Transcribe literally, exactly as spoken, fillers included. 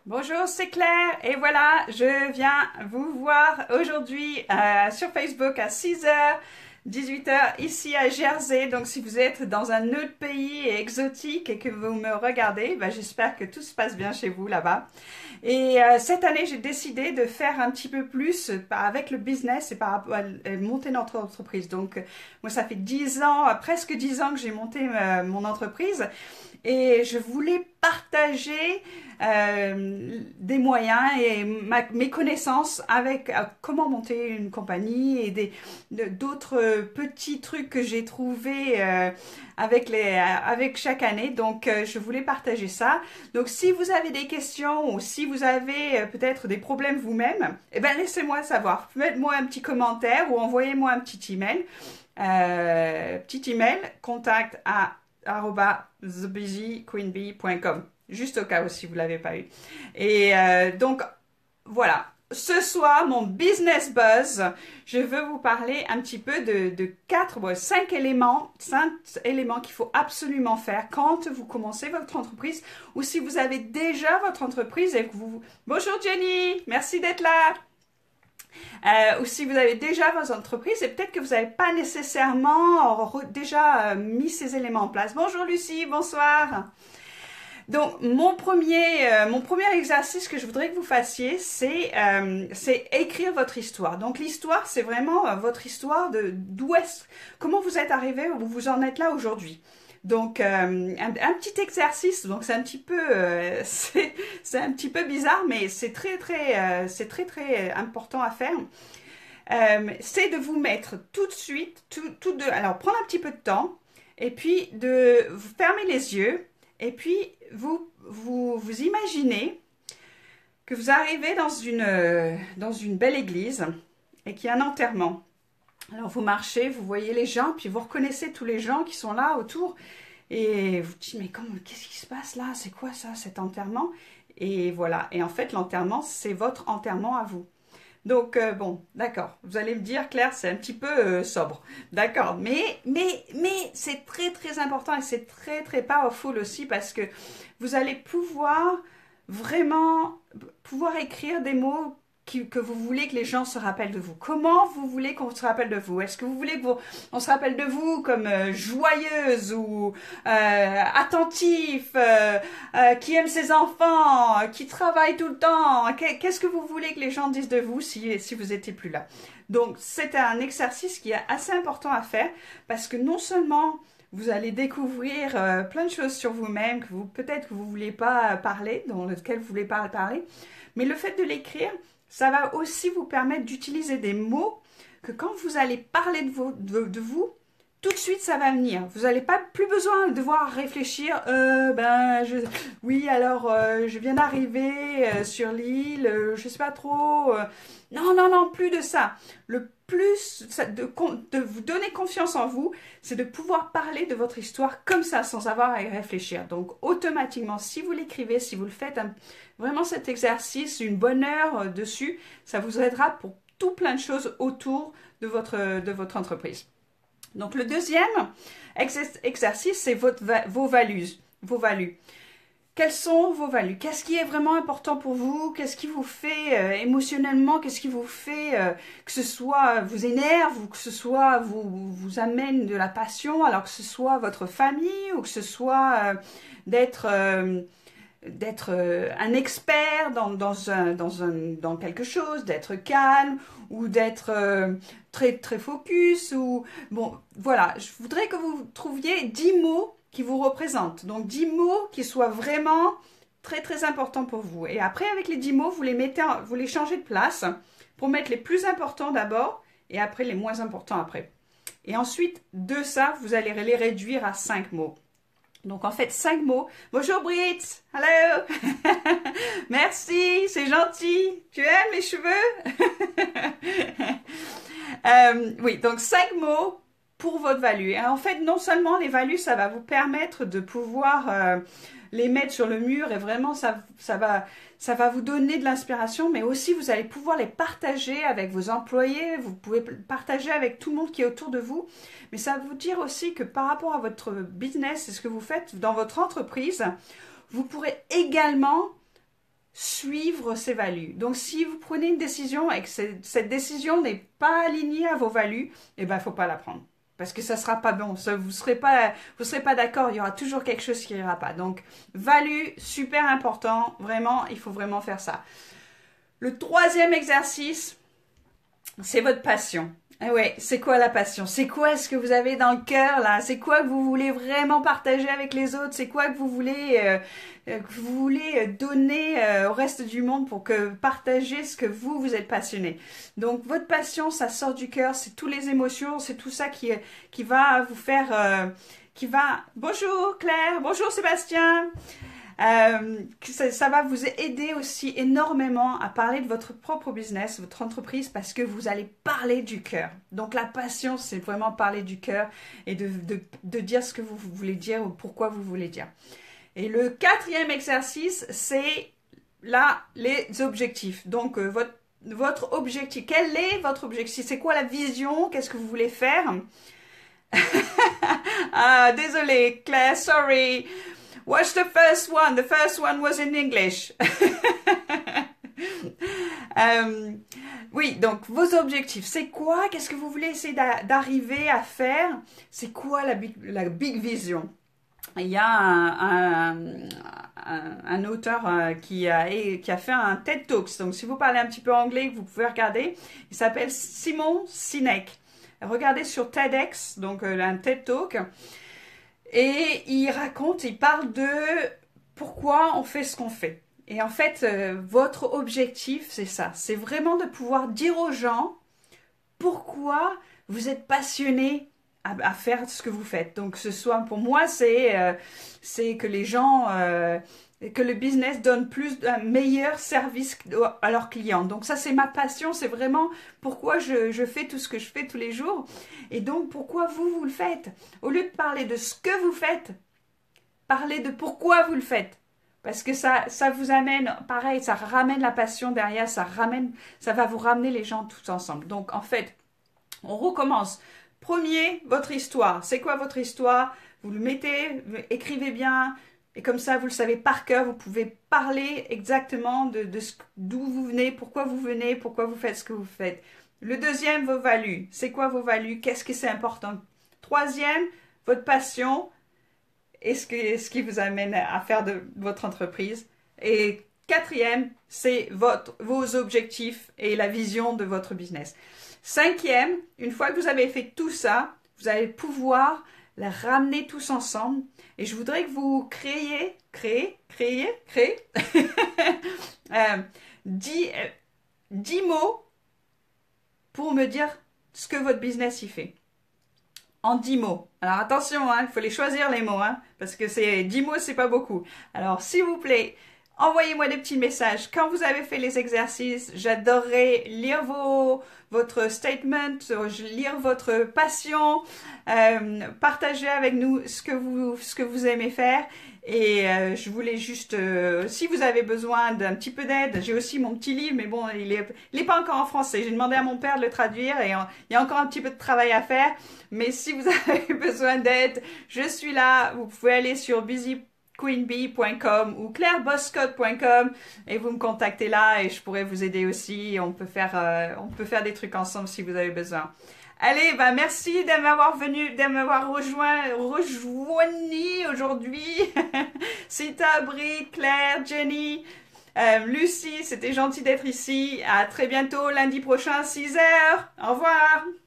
Bonjour, c'est Claire et voilà, je viens vous voir aujourd'hui euh, sur Facebook à six heures, dix-huit heures ici à Jersey. Donc si vous êtes dans un autre pays exotique et que vous me regardez, ben, j'espère que tout se passe bien chez vous là-bas. Et euh, cette année, j'ai décidé de faire un petit peu plus avec le business et par rapport à monter notre entreprise. Donc moi, ça fait dix ans, presque dix ans que j'ai monté euh, mon entreprise. Et je voulais partager euh, des moyens et ma, mes connaissances avec euh, comment monter une compagnie et des d'autres petits trucs que j'ai trouvés euh, avec les avec chaque année. Donc euh, je voulais partager ça. Donc si vous avez des questions ou si vous avez euh, peut-être des problèmes vous-même, eh ben laissez-moi savoir. Faites-moi un petit commentaire ou envoyez-moi un petit email. Euh, petit email contact à arobase the busy queen bee point com, juste au cas où si vous ne l'avez pas eu. Et euh, donc, voilà. Ce soir, mon business buzz, je veux vous parler un petit peu de, de quatre, bon, cinq éléments, cinq éléments qu'il faut absolument faire quand vous commencez votre entreprise ou si vous avez déjà votre entreprise et que vous... Bonjour Jenny, merci d'être là. Euh, ou si vous avez déjà votre entreprise et peut-être que vous n'avez pas nécessairement déjà euh, mis ces éléments en place. Bonjour Lucie, bonsoir. Donc mon premier, euh, mon premier exercice que je voudrais que vous fassiez, c'est euh, c'est écrire votre histoire. Donc l'histoire, c'est vraiment euh, votre histoire de d'où est-ce, comment vous êtes arrivé, où vous en êtes là aujourd'hui. Donc euh, un, un petit exercice, donc c'est un petit peu euh, c'est c'est un petit peu bizarre, mais c'est très très euh, c'est très très important à faire. Euh, c'est de vous mettre tout de suite, tout, tout de, alors prendre un petit peu de temps et puis de vous fermer les yeux et puis vous vous vous imaginez que vous arrivez dans une euh, dans une belle église et qu'il y a un enterrement. Alors vous marchez, vous voyez les gens, puis vous reconnaissez tous les gens qui sont là autour et vous dites mais comment, qu'est-ce qui se passe là? C'est quoi ça, cet enterrement? Et voilà, et en fait l'enterrement c'est votre enterrement à vous. Donc euh, bon, d'accord, vous allez me dire Claire c'est un petit peu euh, sobre, d'accord, mais mais mais c'est très très important et c'est très très powerful aussi parce que vous allez pouvoir vraiment pouvoir écrire des mots Qui, que vous voulez que les gens se rappellent de vous. Comment vous voulez qu'on se rappelle de vous? Est-ce que vous voulez qu'on se rappelle de vous comme euh, joyeuse ou euh, attentif, euh, euh, qui aime ses enfants, euh, qui travaille tout le temps? Qu'est-ce que vous voulez que les gens disent de vous si, si vous n'étiez plus là? Donc, c'est un exercice qui est assez important à faire parce que non seulement vous allez découvrir euh, plein de choses sur vous-même que vous peut-être que vous ne voulez pas parler, dans lequel vous ne voulez pas parler, mais le fait de l'écrire, ça va aussi vous permettre d'utiliser des mots que quand vous allez parler de vous, de, de vous tout de suite ça va venir. Vous n'allez pas plus besoin de devoir réfléchir. Euh, ben, je, oui, alors euh, je viens d'arriver euh, sur l'île, euh, je sais pas trop. Euh, non, non, non, plus de ça. Le plus de, de vous donner confiance en vous, c'est de pouvoir parler de votre histoire comme ça, sans avoir à y réfléchir. Donc, automatiquement, si vous l'écrivez, si vous le faites, un, vraiment cet exercice, une bonne heure euh, dessus, ça vous aidera pour tout plein de choses autour de votre, de votre entreprise. Donc, le deuxième exercice, c'est votre, vos values, vos values. Quelles sont vos values? Qu'est-ce qui est vraiment important pour vous? Qu'est-ce qui vous fait euh, émotionnellement? Qu'est-ce qui vous fait euh, que ce soit vous énerve ou que ce soit vous, vous amène de la passion, alors que ce soit votre famille ou que ce soit euh, d'être euh, d'être euh, un expert dans, dans, un, dans, un, dans quelque chose, d'être calme ou d'être euh, très, très focus. Ou bon, voilà, je voudrais que vous trouviez dix mots qui vous représentent. Donc dix mots qui soient vraiment très très importants pour vous. Et après, avec les dix mots, vous les mettez, en, vous les changez de place pour mettre les plus importants d'abord et après les moins importants après. Et ensuite, de ça, vous allez les réduire à cinq mots. Donc en fait, cinq mots. Bonjour Brit, hello. Merci, c'est gentil. Tu aimes les cheveux? euh, Oui, donc cinq mots pour votre value. Et en fait, non seulement les values, ça va vous permettre de pouvoir euh, les mettre sur le mur et vraiment ça, ça, va, ça va vous donner de l'inspiration, mais aussi vous allez pouvoir les partager avec vos employés, vous pouvez partager avec tout le monde qui est autour de vous, mais ça va vous dire aussi que par rapport à votre business et ce que vous faites dans votre entreprise, vous pourrez également suivre ses values. Donc, si vous prenez une décision et que cette décision n'est pas alignée à vos values, eh ben, il ne faut pas la prendre. Parce que ça sera pas bon. Ça, vous serez pas, vous serez pas d'accord. Il y aura toujours quelque chose qui ira pas. Donc, value, super important. Vraiment, il faut vraiment faire ça. Le troisième exercice, c'est votre passion. Eh ouais, c'est quoi la passion? C'est quoi ce que vous avez dans le cœur là? C'est quoi que vous voulez vraiment partager avec les autres? C'est quoi que vous voulez, euh, que vous voulez donner euh, au reste du monde pour que partager ce que vous, vous êtes passionné? Donc, votre passion, ça sort du cœur, c'est toutes les émotions, c'est tout ça qui, qui va vous faire... Euh, qui va... Bonjour Claire, bonjour Sébastien. Euh, ça, ça va vous aider aussi énormément à parler de votre propre business, votre entreprise, parce que vous allez parler du cœur. Donc la passion, c'est vraiment parler du cœur et de, de, de dire ce que vous voulez dire ou pourquoi vous voulez dire. Et le quatrième exercice, c'est là les objectifs. Donc euh, votre, votre objectif, quel est votre objectif? C'est quoi la vision? Qu'est-ce que vous voulez faire? Ah, désolé Claire, sorry. Watch the first one. The first one was in English. euh, oui, donc vos objectifs, c'est quoi? Qu'est-ce que vous voulez essayer d'arriver à faire? C'est quoi la big, la big vision? Il y a un, un, un, un auteur euh, qui, a, qui a fait un TED Talks. Donc, si vous parlez un petit peu anglais, vous pouvez regarder. Il s'appelle Simon Sinek. Regardez sur TEDx, donc euh, un TED Talk. Et il raconte, il parle de pourquoi on fait ce qu'on fait. Et en fait, euh, votre objectif, c'est ça. C'est vraiment de pouvoir dire aux gens pourquoi vous êtes passionné à, à faire ce que vous faites. Donc, ce soit pour moi, c'est euh, c'est que les gens, euh, que le business donne plus un meilleur service à leurs clients. Donc, ça, c'est ma passion. C'est vraiment pourquoi je, je fais tout ce que je fais tous les jours. Et donc, pourquoi vous, vous le faites? Au lieu de parler de ce que vous faites, parlez de pourquoi vous le faites. Parce que ça, ça vous amène, pareil, ça ramène la passion derrière, ça ramène, ça va vous ramener les gens tous ensemble. Donc, en fait, on recommence. Premier, votre histoire. C'est quoi votre histoire? Vous le mettez, écrivez bien, et comme ça, vous le savez par cœur. Vous pouvez parler exactement de, de d'où vous venez, pourquoi vous venez, pourquoi vous faites ce que vous faites. Le deuxième, vos values. C'est quoi vos values? Qu'est-ce que c'est important? Troisième, votre passion. Et ce, que, ce qui vous amène à faire de votre entreprise. Et quatrième, c'est votre, vos objectifs et la vision de votre business. Cinquième, une fois que vous avez fait tout ça, vous allez pouvoir les ramener tous ensemble. Et je voudrais que vous créiez, créez, créez, créez, euh, dix, euh, dix mots pour me dire ce que votre business y fait. En dix mots. Alors attention, hein, il faut les choisir les mots, hein, parce que c'est dix mots, c'est pas beaucoup. Alors s'il vous plaît, envoyez-moi des petits messages quand vous avez fait les exercices. J'adorerais lire vos, votre statement, lire votre passion, euh, partager avec nous ce que vous, ce que vous aimez faire. Et euh, je voulais juste, euh, si vous avez besoin d'un petit peu d'aide, j'ai aussi mon petit livre, mais bon, il est, il est pas encore en français. J'ai demandé à mon père de le traduire et en, il y a encore un petit peu de travail à faire. Mais si vous avez besoin d'aide, je suis là. Vous pouvez aller sur busy queen bee point com ou claire boscott point com et vous me contactez là et je pourrais vous aider aussi. On peut faire, euh, on peut faire des trucs ensemble si vous avez besoin. Allez, bah merci de m'avoir venu, de m'avoir rejoint, rejoigni aujourd'hui. Sita, Brie, Claire, Jenny, euh, Lucie, c'était gentil d'être ici. À très bientôt, lundi prochain, six heures. Au revoir.